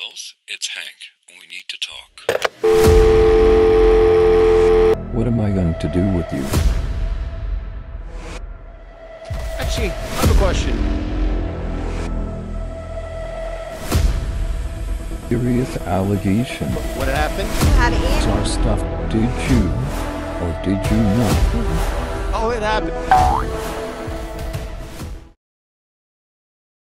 Charles, it's Hank. We need to talk. What am I going to do with you? Actually, I have a question. Serious allegation. What happened? How to It's eat? our stuff. Did you or did you not? Oh, it happened.